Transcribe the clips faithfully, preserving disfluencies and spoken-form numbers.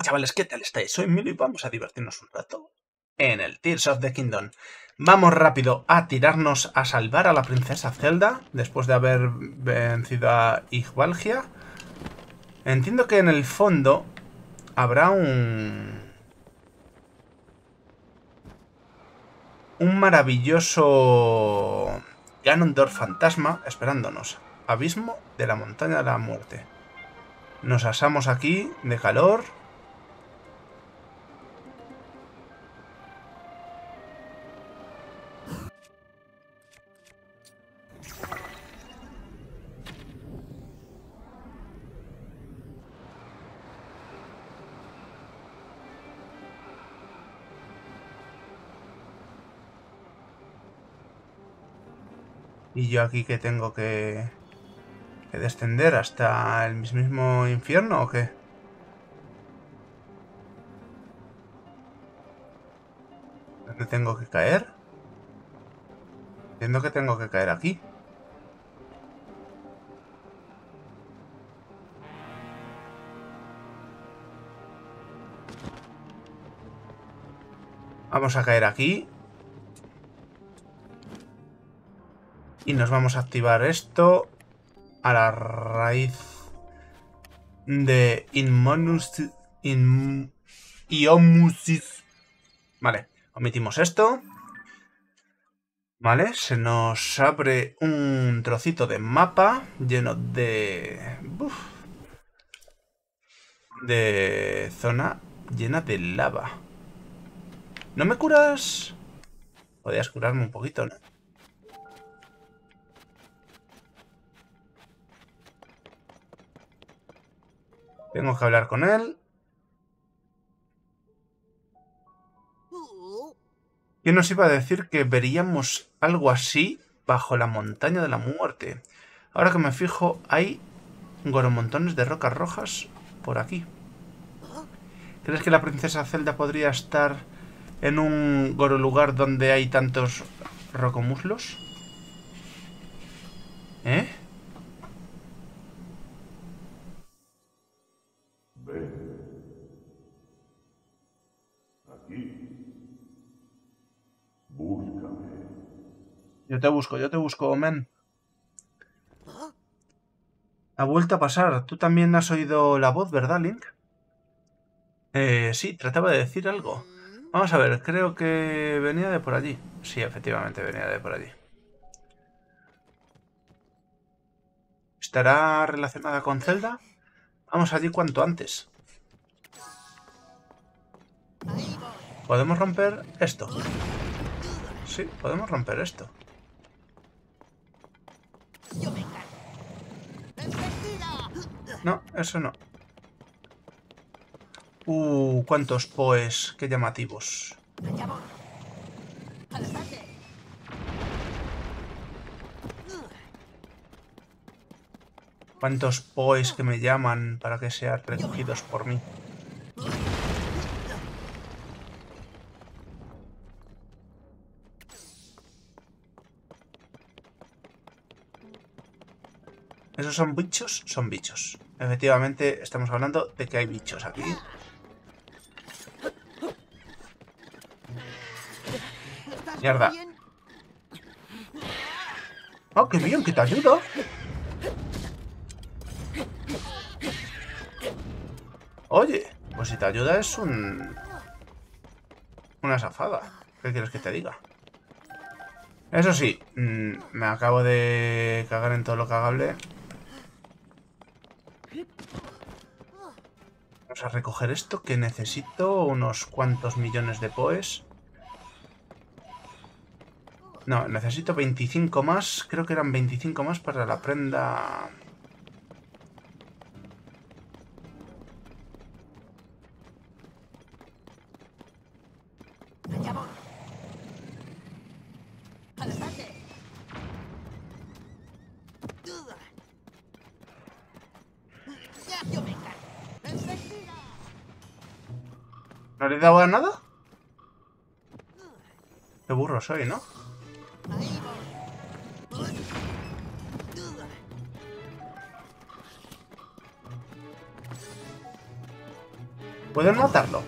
chavales, ¿qué tal estáis? Soy Milo y vamos a divertirnos un rato en el Tears of the Kingdom. Vamos rápido a tirarnos a salvar a la princesa Zelda después de haber vencido a Igvalgia. Entiendo que en el fondo habrá un... un maravilloso Ganondorf fantasma esperándonos. Abismo de la montaña de la muerte. Nos asamos aquí de calor. Y yo aquí que tengo que... que descender hasta el mismo infierno, ¿o qué? ¿Dónde tengo que caer? Entiendo que tengo que caer aquí. Vamos a caer aquí. Y nos vamos a activar esto a la raíz de Inmonus... In... Iomusis. Vale, omitimos esto. Vale, se nos abre un trocito de mapa lleno de... Uf, de zona llena de lava. ¿No me curas? Podrías curarme un poquito, ¿no? Tengo que hablar con él. ¿Quién nos iba a decir que veríamos algo así bajo la montaña de la muerte? Ahora que me fijo, hay goromontones de rocas rojas por aquí. ¿Crees que la princesa Zelda podría estar en un goro lugar donde hay tantos rocomuslos? ¿Eh? Ven. Aquí. Búscame. Yo te busco, yo te busco, men. Ha vuelto a pasar. Tú también has oído la voz, ¿verdad, Link? Eh, sí, trataba de decir algo. Vamos a ver, creo que venía de por allí. Sí, efectivamente venía de por allí. ¿Estará relacionada con Zelda? Vamos allí cuanto antes. ¿Podemos romper esto? Sí, podemos romper esto. No, eso no. Uh, cuántos poes, qué llamativos. Cuántos poes que me llaman para que sean recogidos por mí. ¿Esos son bichos? Son bichos. Efectivamente, estamos hablando de que hay bichos aquí. Mierda. ¡Oh, qué bien! ¡Que te ayuda! Oye, pues si te ayuda es un... una zafada. ¿Qué quieres que te diga? Eso sí, mmm, me acabo de cagar en todo lo cagable. Vamos a recoger esto, que necesito unos cuantos millones de poes. No, necesito veinticinco más. Creo que eran veinticinco más para la prenda... ¿No le he dado a nada? Qué burro soy, ¿no? ¿Pueden matarlo?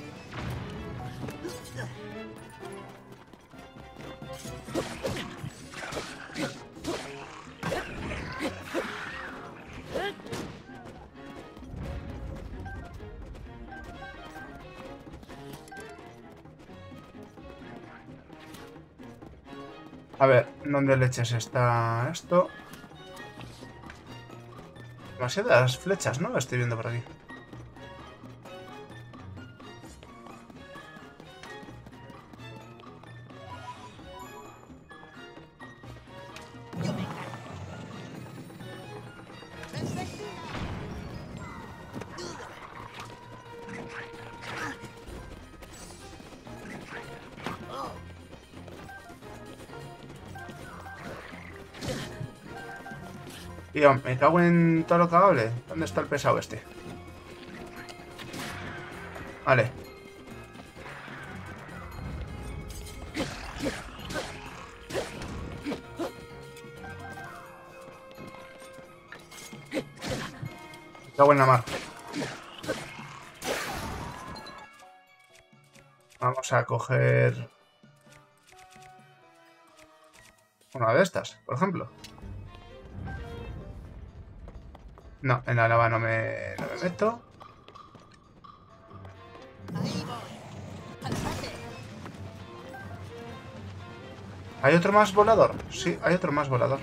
A ver, ¿dónde leches está esto? Demasiadas flechas, ¿no? Estoy viendo por aquí. Tío, me cago en todo lo cagable. ¿Dónde está el pesado este? Vale. Me cago en la mar. Vamos a coger una de estas, por ejemplo. No, en la lava no me, no me meto. ¿Hay otro más volador? Sí, hay otro más volador.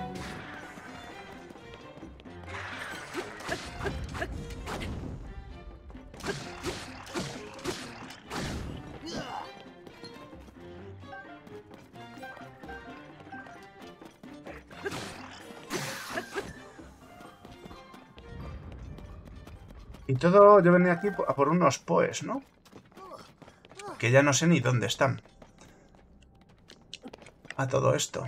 Y todo, yo venía aquí a por unos poes, ¿no? Que ya no sé ni dónde están. A todo esto.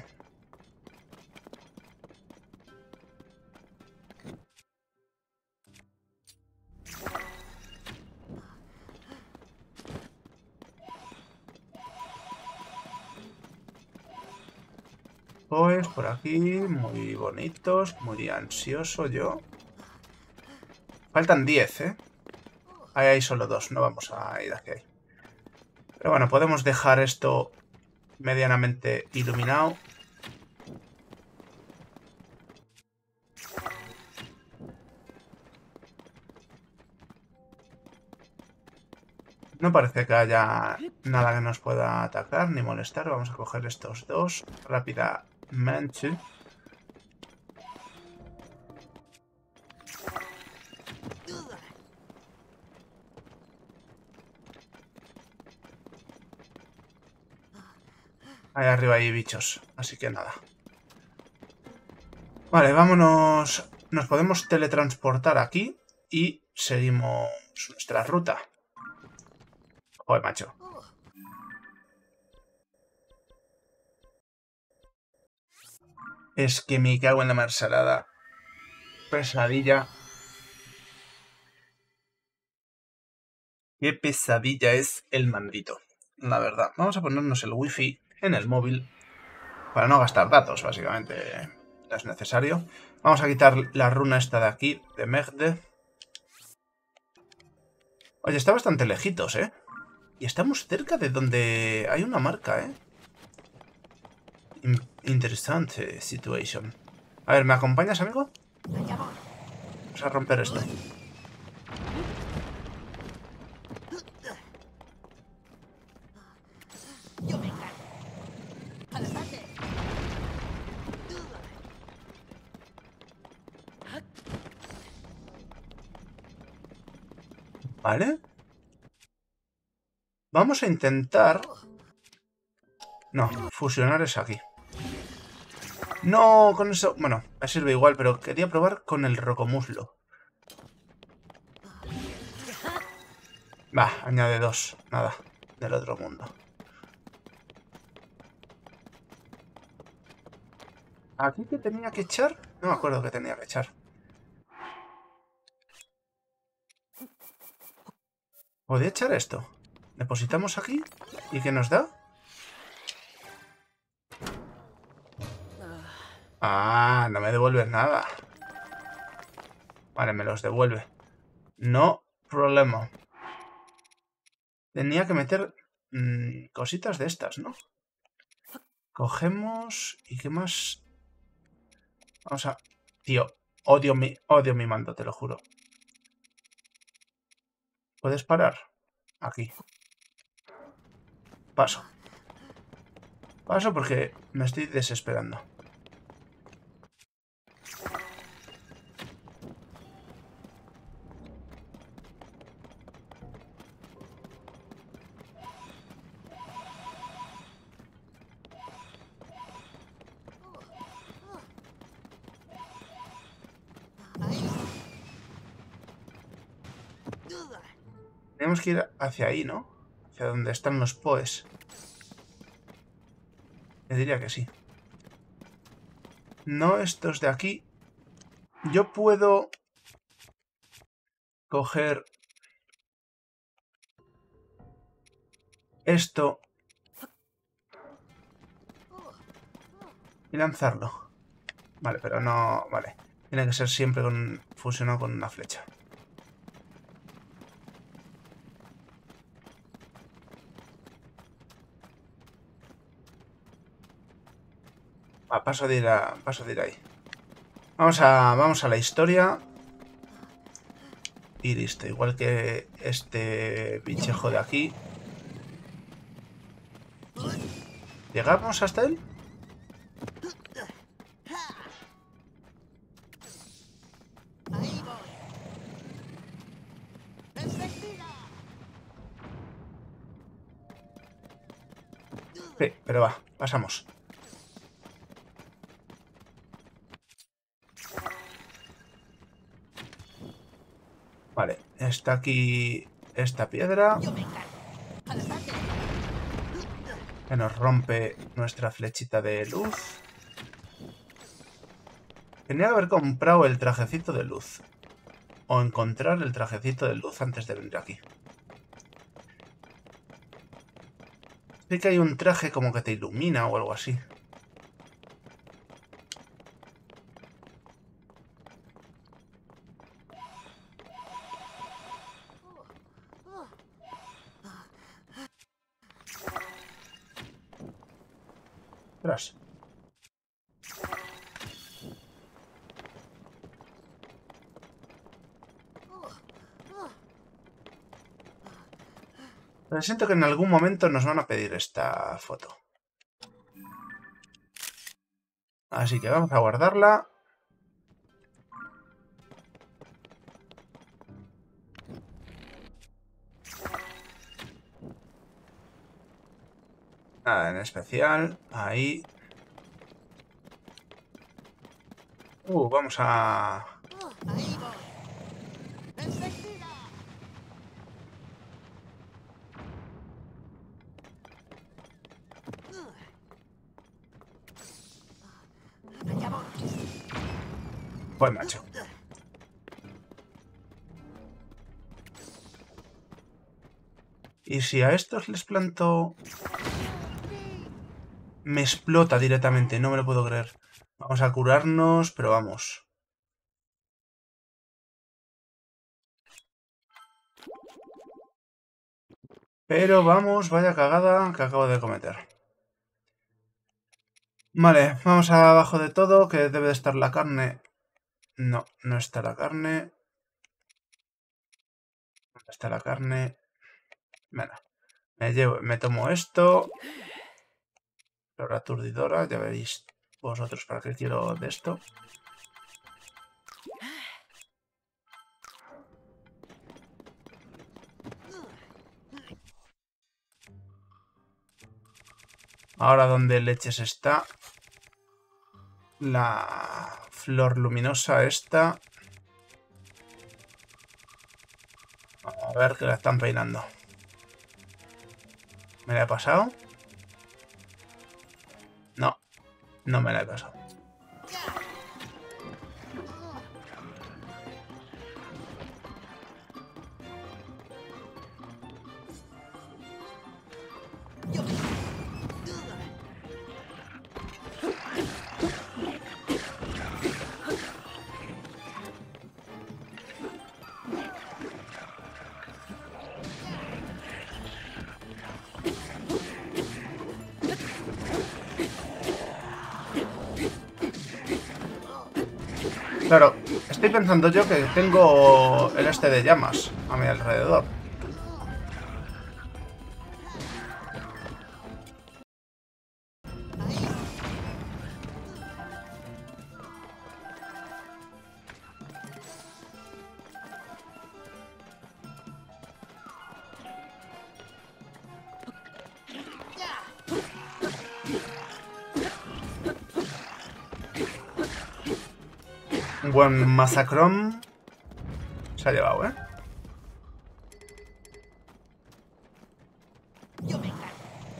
Poes por aquí, muy bonitos, muy ansioso yo. Faltan diez, ¿eh? Ahí hay solo dos, no vamos a ir hacia ahí. Pero bueno, podemos dejar esto medianamente iluminado. No parece que haya nada que nos pueda atacar ni molestar. Vamos a coger estos dos rápidamente. Ahí arriba hay bichos, así que nada. Vale, vámonos. Nos podemos teletransportar aquí y seguimos nuestra ruta. Joder, macho. Es que me cago en la mar salada. Pesadilla. Qué pesadilla es el mandito. La verdad. Vamos a ponernos el wifi en el móvil. Para no gastar datos, básicamente. Es necesario. Vamos a quitar la runa esta de aquí, de Megde. Oye, está bastante lejitos, ¿eh? Y estamos cerca de donde hay una marca, ¿eh? Interesante situation. A ver, ¿me acompañas, amigo? Vamos a romper esto. Vale. Vamos a intentar... No, fusionar es aquí. No, con eso... Bueno, me sirve igual, pero quería probar con el rocomuslo. Va, añade dos. Nada, del otro mundo. ¿Aquí qué tenía que echar? No me acuerdo qué tenía que echar. ¿Podría echar esto? Depositamos aquí. ¿Y qué nos da? Ah, no me devuelves nada. Vale, me los devuelve. No problema. Tenía que meter mmm, cositas de estas, ¿no? Cogemos... ¿Y qué más? Vamos a... Tío, odio mi, odio mi mando, te lo juro. ¿Puedes parar? Aquí. Paso. Paso porque me estoy desesperando. Tenemos que ir hacia ahí, ¿no? Hacia donde están los Poes. Yo diría que sí. No estos de aquí. Yo puedo coger esto y lanzarlo. Vale, pero no... Vale. Tiene que ser siempre con, fusionado con una flecha. Ah, paso de ir a, paso de ir ahí. Vamos a, vamos a la historia. Y listo. Igual que este bichejo de aquí. ¿Llegamos hasta él? Sí, pero va, pasamos. Vale, está aquí esta piedra que nos rompe nuestra flechita de luz. Tenía que haber comprado el trajecito de luz. O encontrar el trajecito de luz antes de venir aquí. Sí que hay un traje como que te ilumina o algo así. Tras. Pero siento que en algún momento nos van a pedir esta foto. Así que vamos a guardarla. Nada en especial. Ahí. Uh, vamos a... Pues macho. Y si a estos les planto... Me explota directamente, no me lo puedo creer. Vamos a curarnos, pero vamos. Pero vamos, vaya cagada que acabo de cometer. Vale, vamos abajo de todo, que debe de estar la carne. No, no está la carne. ¿Dónde está la carne? Bueno, me, llevo, me tomo esto. Flor aturdidora, ya veréis vosotros para qué quiero de esto. Ahora donde leches está la flor luminosa esta. A ver que la están peinando. ¿Me la he pasado? No, no me la he pasado. Claro, estoy pensando yo que tengo el este de llamas a mi alrededor. Un buen masacrón se ha llevado, ¿eh? Yo me encargo.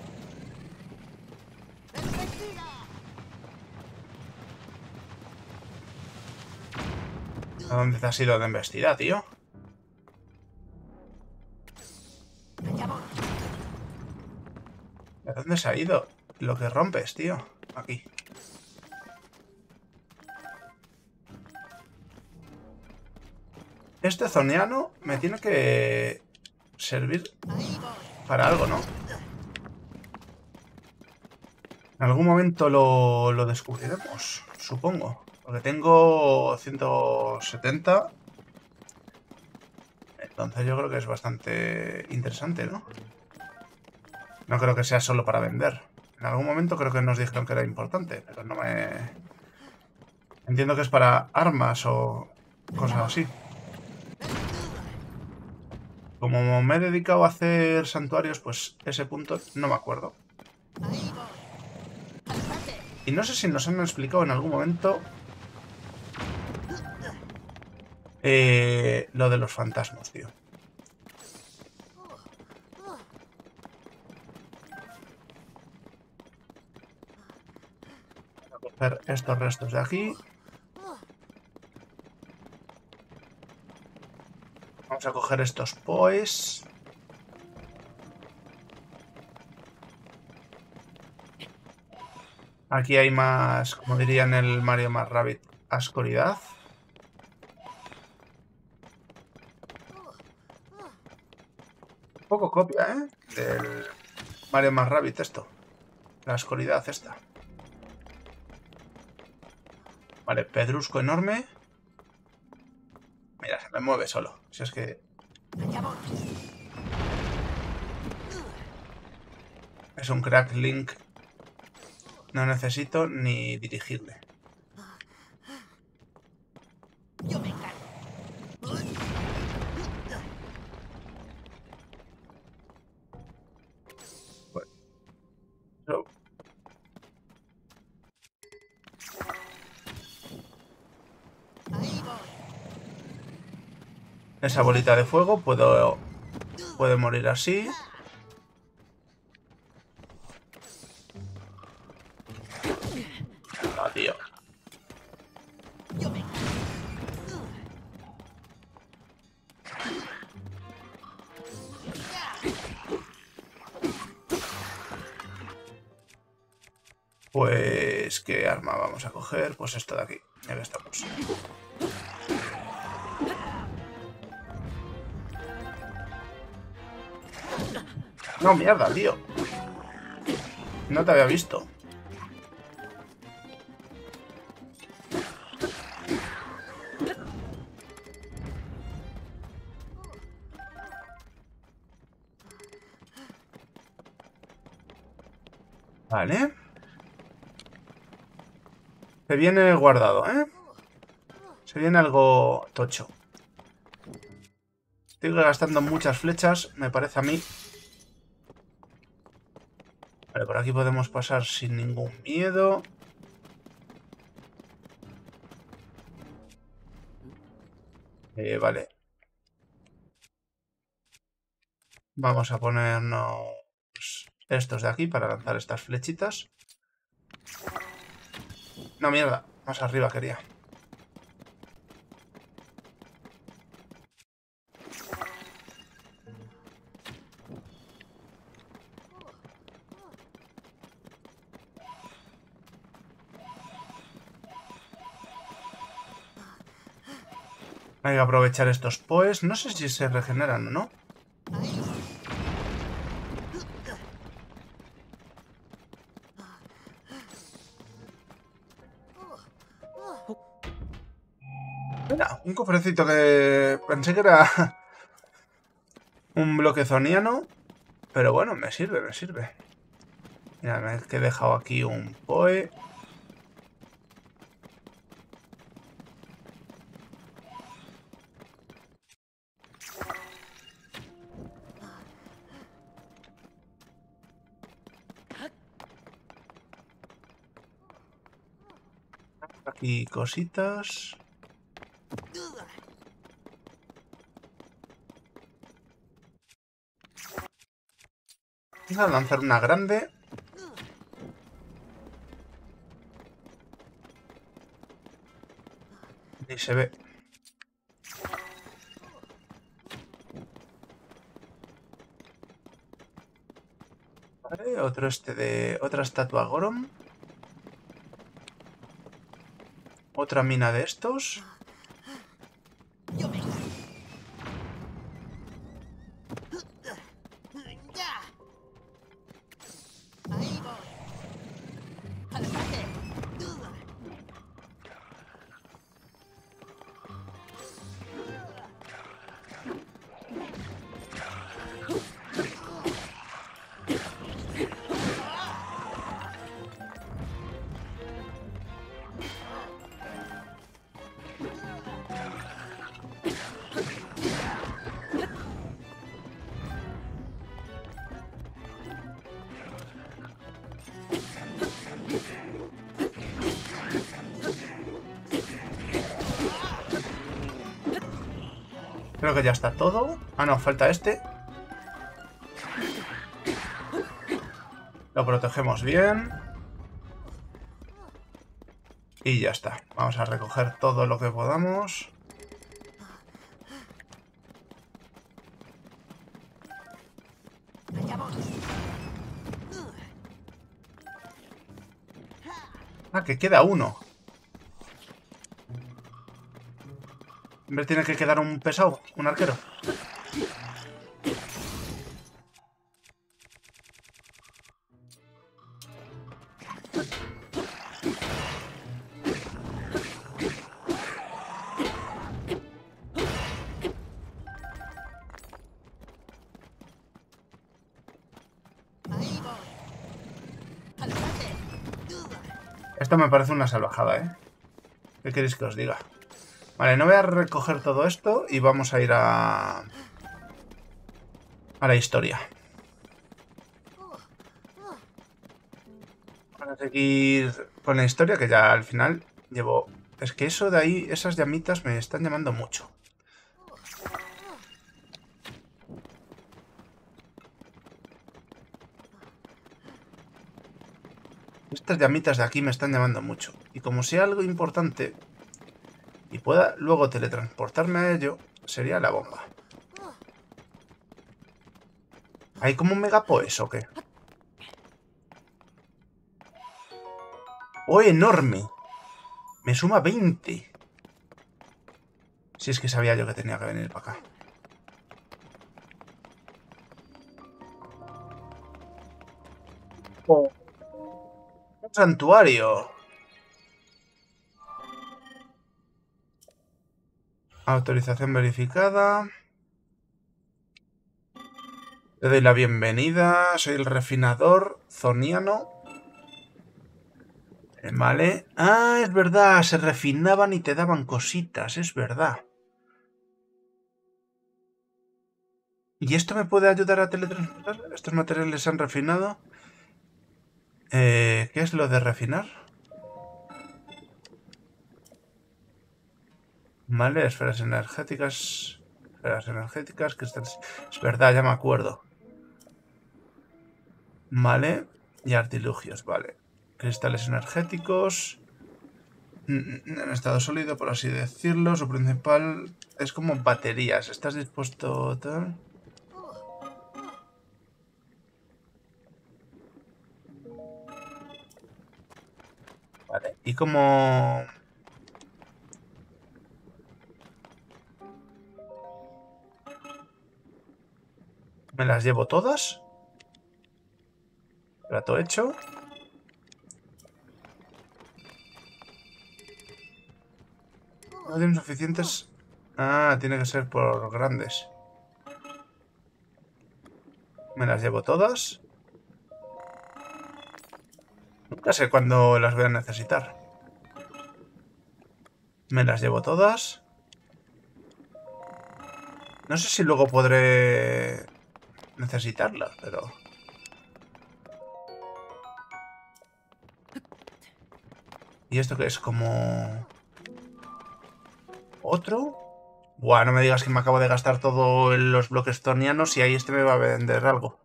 ¡Perspectiva! ¿A dónde te has ido de embestida, tío? Allá voy. ¿De dónde se ha ido? Lo que rompes, tío. Aquí. Este zoniano me tiene que servir Ahí voy. para algo, ¿no? En algún momento lo, lo descubriremos, supongo. Porque tengo ciento setenta. Entonces yo creo que es bastante interesante, ¿no? No creo que sea solo para vender. En algún momento creo que nos dijeron que era importante, pero no me... Entiendo que es para armas o cosas así. Como me he dedicado a hacer santuarios, pues ese punto no me acuerdo. Ahí voy. ¡Alzate! Y no sé si nos han explicado en algún momento eh, lo de los fantasmas, tío. Voy a coger estos restos de aquí. Vamos a coger estos poes. Aquí hay más, como diría en el Mario más Rabbit, ascoridad. Un poco copia, ¿eh? Del Mario más Rabbit esto. La ascoridad esta. Vale, pedrusco enorme. Mira, se me mueve solo. Si es que... Allá voy. Es un crack Link. No necesito ni dirigirle. Yo me encargo. Bueno. So- Ahí voy. Esa bolita de fuego puedo... Puede morir así. No, tío. Yo me encargo. Pues... ¿Qué arma vamos a coger? Pues esto de aquí. Ya que estamos. No, mierda, tío. No te había visto. Vale. Se viene guardado, ¿eh? Se viene algo tocho. Estoy gastando muchas flechas, me parece a mí. Vale, por aquí podemos pasar sin ningún miedo. Eh, vale. Vamos a ponernos estos de aquí para lanzar estas flechitas. No, mierda. Más arriba quería. Hay que aprovechar estos poes. No sé si se regeneran o no. Ahí voy. Mira, un cofrecito que pensé que era un bloque zoniano. Pero bueno, me sirve, me sirve. Mira, que he dejado aquí un Poe. Aquí cositas. Vamos a lanzar una grande. Ni se ve. Vale, otro este de... Otra estatua Goron. Otra mina de estos. Yo me encargo. ¡Ya! Ahí voy. ¡Al ataque! Creo que ya está todo. Ah, no, falta este. Lo protegemos bien. Y ya está. Vamos a recoger todo lo que podamos. Allá voy. Ah, que queda uno. Hombre, tiene que quedar un pesado, un arquero. Ahí voy. ¡Al ataque! Esto me parece una salvajada, ¿eh? ¿Qué queréis que os diga? Vale, no voy a recoger todo esto y vamos a ir a... a la historia. Vamos a seguir con la historia, que ya al final llevo... Es que eso de ahí, esas llamitas me están llamando mucho. Estas llamitas de aquí me están llamando mucho. Y como sea algo importante y pueda luego teletransportarme a ello, sería la bomba. ¿Hay como un megapoes o qué? ¡Oh, enorme! Me suma veinte. Si es que sabía yo que tenía que venir para acá. Oh. Un santuario. Autorización verificada. Le doy la bienvenida. Soy el refinador zoniano. Vale. Ah, es verdad. Se refinaban y te daban cositas. Es verdad. ¿Y esto me puede ayudar a teletransportar? ¿Estos materiales se han refinado? Eh, ¿Qué es lo de refinar? Vale, esferas energéticas. Esferas energéticas, cristales. Es verdad, ya me acuerdo. Vale. Y artilugios, vale. Cristales energéticos. En estado sólido, por así decirlo. Su principal es como baterías. ¿Estás dispuesto tal? Vale. ¿Y cómo...? ¿Me las llevo todas? Trato hecho. No tienen suficientes... Ah, tiene que ser por grandes. Me las llevo todas. Nunca sé cuándo las voy a necesitar. Me las llevo todas. No sé si luego podré necesitarlas, pero... ¿Y esto qué es? ¿Como... otro? Buah, no me digas que me acabo de gastar todos los bloques tornianos y ahí este me va a vender algo.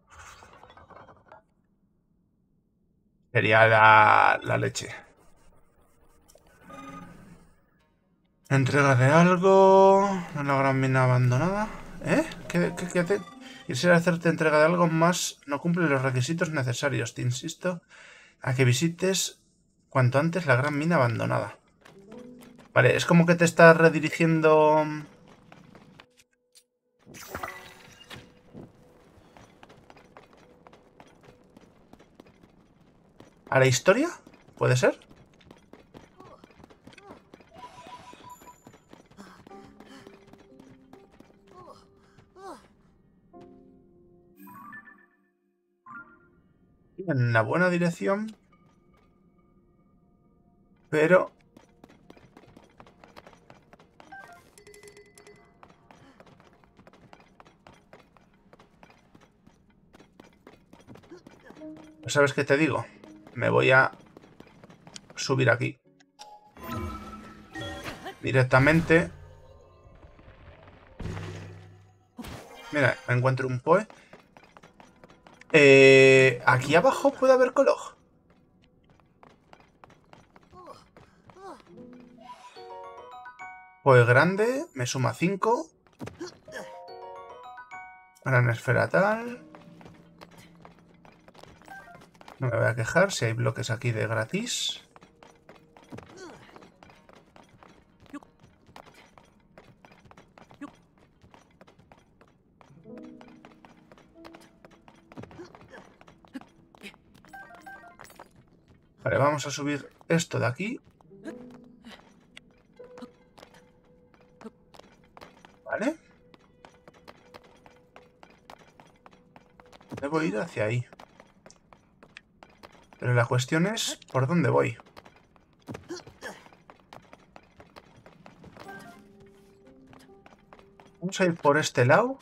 Sería la, la leche. Entrega de algo... En la gran mina abandonada. ¿Eh? ¿Qué, qué, qué te... Quisiera hacerte entrega de algo más... No cumple los requisitos necesarios. Te insisto a que visites cuanto antes la gran mina abandonada. Vale, es como que te está redirigiendo... ¿A la historia? ¿Puede ser? En la buena dirección. Pero... ¿sabes qué te digo? Me voy a subir aquí. Directamente. Mira, me encuentro un Poe. Eh, aquí abajo puede haber Colog. Poe grande, me suma cinco. Gran esfera tal. No me voy a quejar si hay bloques aquí de gratis. Vale, vamos a subir esto de aquí. Vale. Debo ir hacia ahí. Pero la cuestión es, ¿por dónde voy? Vamos a ir por este lado.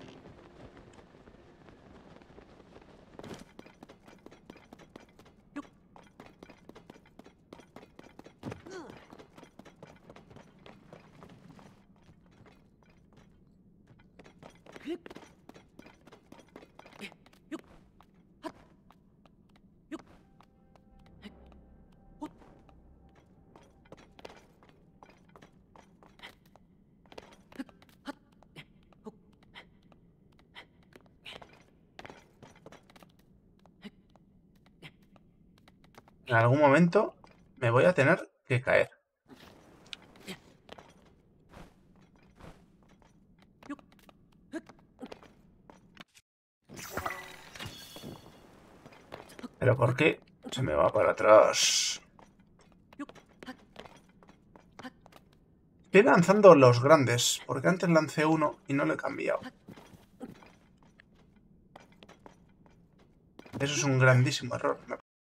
En algún momento me voy a tener que caer. ¿Pero por qué se me va para atrás? Estoy lanzando los grandes, porque antes lancé uno y no lo he cambiado. Eso es un grandísimo error.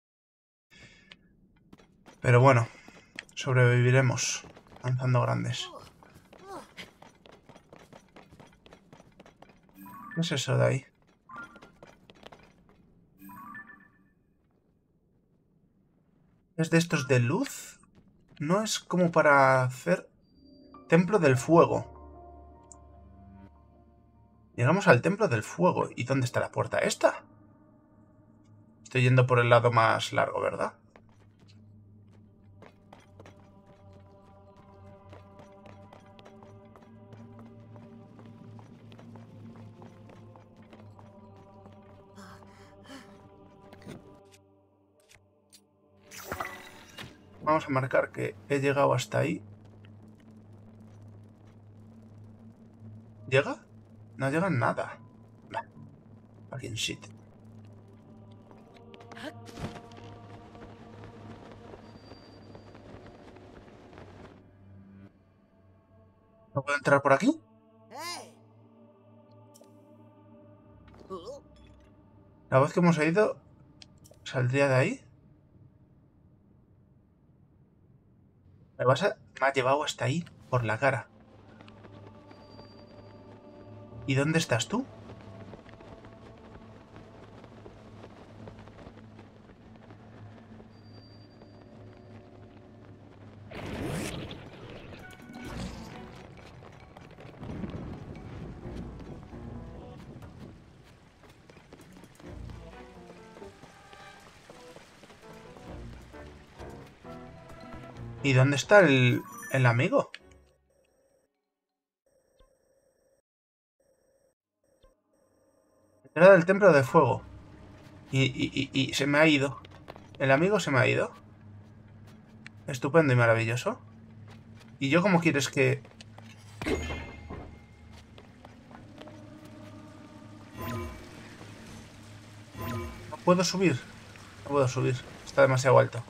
Pero bueno, sobreviviremos lanzando grandes. ¿Qué es eso de ahí? ¿Es de estos de luz? No es como para hacer templo del fuego. Llegamos al templo del fuego. ¿Y dónde está la puerta esta? Estoy yendo por el lado más largo, ¿verdad? Vamos a marcar que he llegado hasta ahí. ¿Llega? No llega nada. Nah, fucking shit. ¿Puedo entrar por aquí? ¡Eh! Uh, La voz que hemos oído saldría de ahí. Me vas a... Me ha llevado hasta ahí por la cara. ¿Y dónde estás tú? ¿Y dónde está el, el amigo? Era del templo de fuego. Y, y, y, y se me ha ido. El amigo se me ha ido. Estupendo y maravilloso. ¿Y yo cómo quieres que...? ¿No puedo subir? No puedo subir. Está demasiado alto.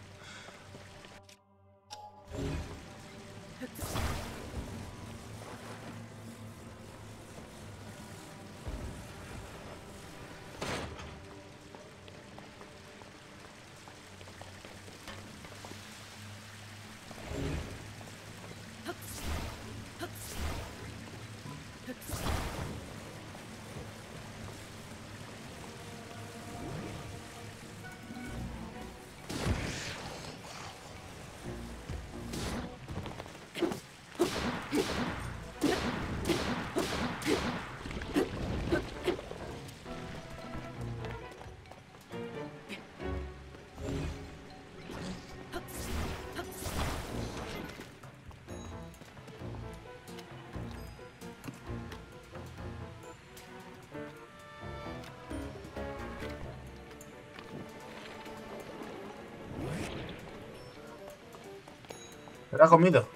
¿Me lo ha comido?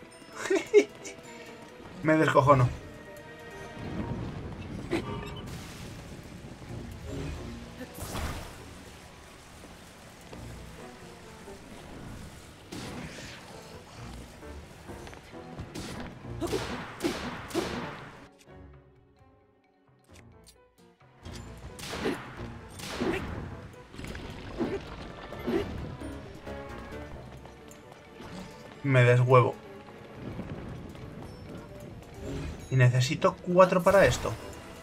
Me descojono. Me deshuevo. Y necesito cuatro para esto.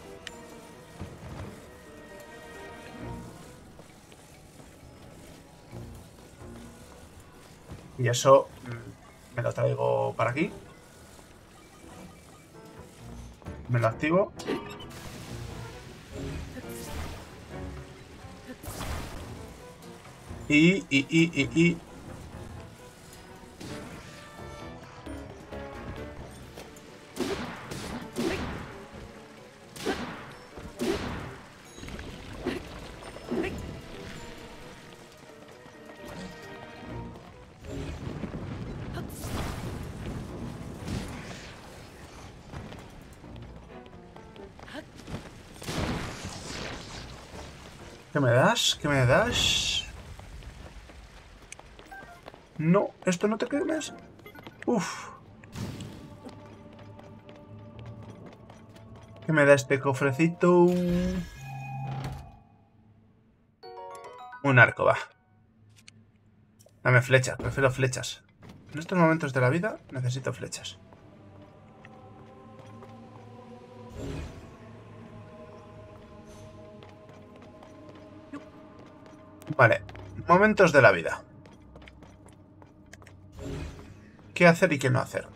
Y eso mm, me lo traigo para aquí. Me lo activo. Y, y, y, y, y... ¿Qué me das? ¿Qué me das? No, esto no te quemes. Uf. ¿Qué me da este cofrecito? Un arco, va. Dame flechas, prefiero flechas. En estos momentos de la vida necesito flechas. Vale, momentos de la vida. ¿Qué hacer y qué no hacer?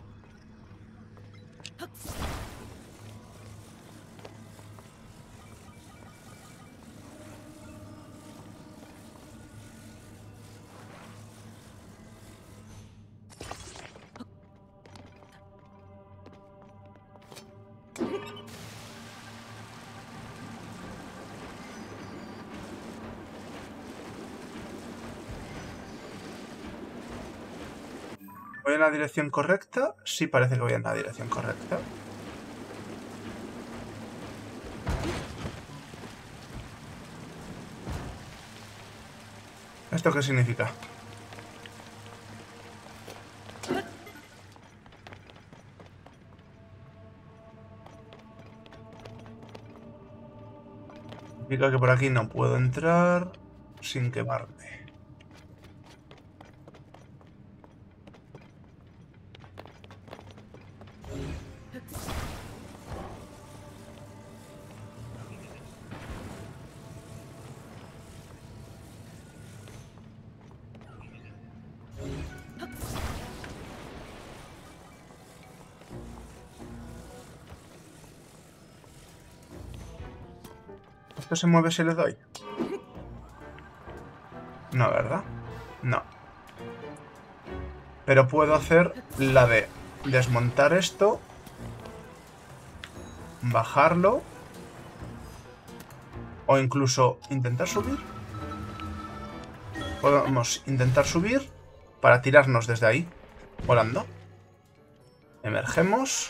¿Voy en la dirección correcta? Sí, parece que voy en la dirección correcta. ¿Esto qué significa? Significa que por aquí no puedo entrar sin quemarme. ¿Esto se mueve si le doy? No, ¿verdad? No. Pero puedo hacer la de desmontar esto, bajarlo, o incluso intentar subir. Podemos intentar subir para tirarnos desde ahí, volando. Emergemos.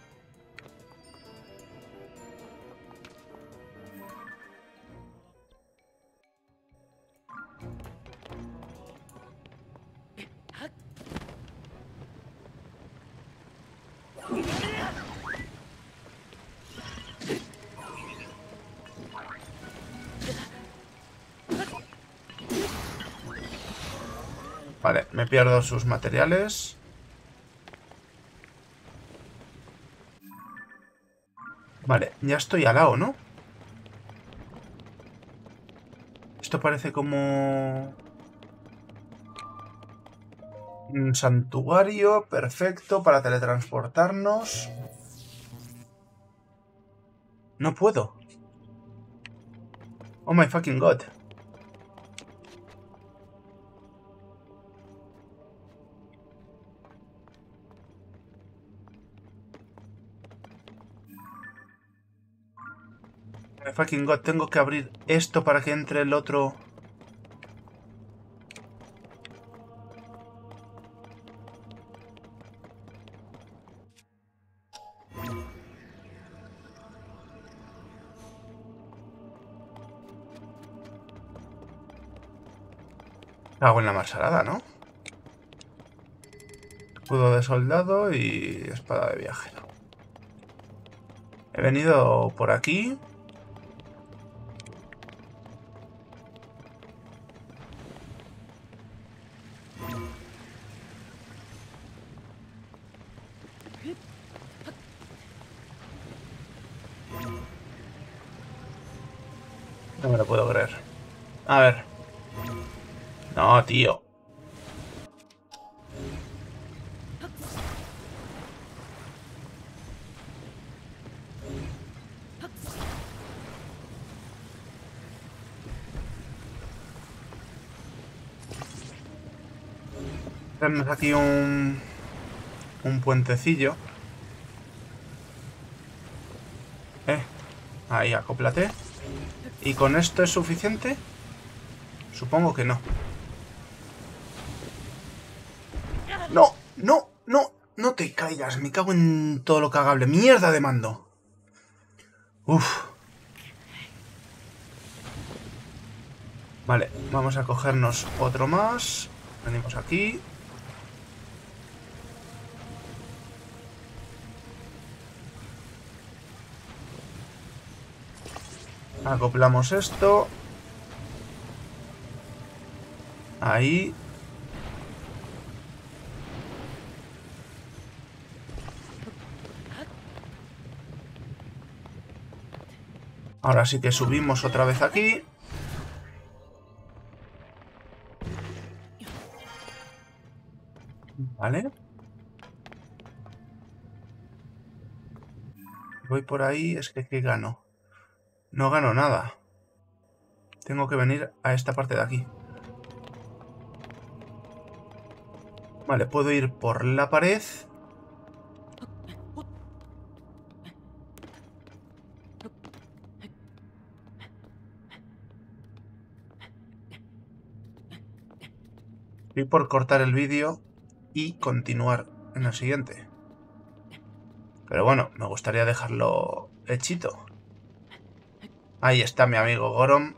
Vale, me pierdo sus materiales. Vale, ya estoy al lado, ¿no? Esto parece como un santuario perfecto para teletransportarnos. No puedo. Oh my fucking god. Oh my fucking god, tengo que abrir esto para que entre el otro. Hago en la marsalada, ¿no? Escudo de soldado y espada de viajero. He venido por aquí. No me lo puedo creer. A ver. No, tío. Tenemos aquí un... un puentecillo. Eh. Ahí, acóplate. ¿Y con esto es suficiente? Supongo que no. ¡No! ¡No! ¡No! ¡No te caigas! Me cago en todo lo cagable. ¡Mierda de mando! Uf. Vale, vamos a cogernos otro más. Venimos aquí. Acoplamos esto. Ahí. Ahora sí que subimos otra vez aquí. Vale. Voy por ahí, es que ¿qué gano? No gano nada. Tengo que venir a esta parte de aquí. Vale, puedo ir por la pared. Y por cortar el vídeo y continuar en el siguiente. Pero bueno, me gustaría dejarlo hechito. Ahí está mi amigo Gorom.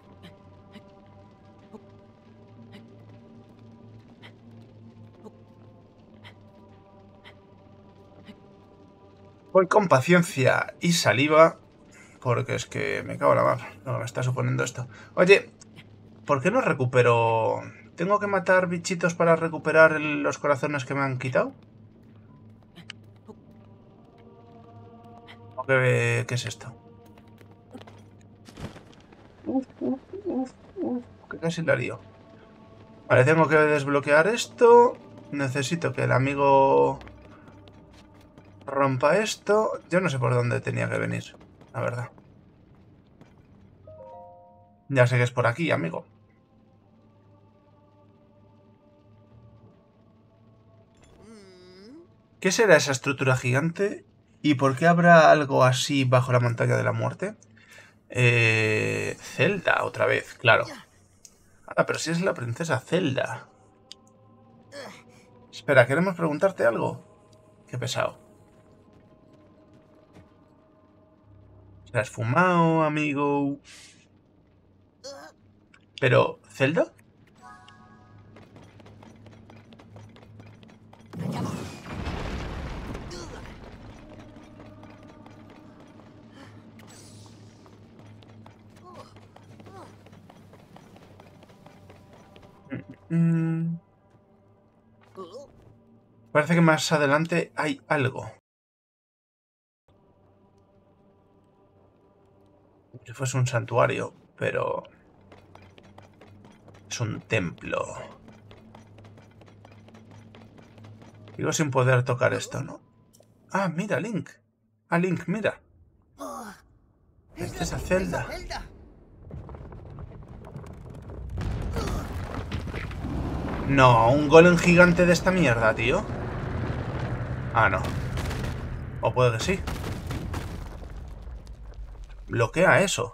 Voy con paciencia y saliva, Porque es que me cago en la mar. No me está suponiendo esto. Oye, ¿por qué no recupero...? ¿Tengo que matar bichitos para recuperar el- los corazones que me han quitado? ¿O qué, qué es esto? Uf, uf, uf, uf, que casi la lío. Vale, tengo que desbloquear esto. Necesito que el amigo rompa esto. Yo no sé por dónde tenía que venir, la verdad. Ya sé que es por aquí, amigo. ¿Qué será esa estructura gigante? ¿Y por qué habrá algo así bajo la montaña de la muerte? Eh... Zelda, otra vez, claro. Ah, pero si es la princesa Zelda. Espera, ¿queremos preguntarte algo? Qué pesado. ¿Se has fumado, amigo? Pero, ¿Zelda? Mm, parece que más adelante hay algo. Si fuese un santuario, pero... es un templo. Digo sin poder tocar esto, ¿no? Ah, mira, Link. Ah, Link, mira. Princesa Zelda. No, un golem gigante de esta mierda, tío. Ah, no. O puede que sí. Bloquea eso.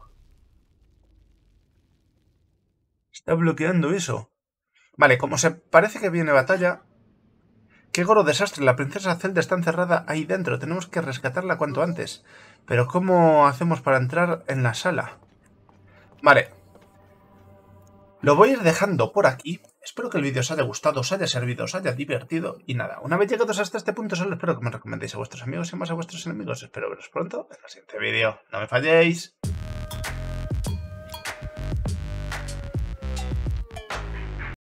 Está bloqueando eso. Vale, como se parece que viene batalla... ¡Qué goro desastre! La princesa Zelda está encerrada ahí dentro. Tenemos que rescatarla cuanto antes. Pero ¿cómo hacemos para entrar en la sala? Vale. Lo voy a ir dejando por aquí. Espero que el vídeo os haya gustado, os haya servido, os haya divertido. Y nada, una vez llegados hasta este punto, solo espero que me recomendéis a vuestros amigos y más a vuestros enemigos. Espero veros pronto en el siguiente vídeo. ¡No me falléis!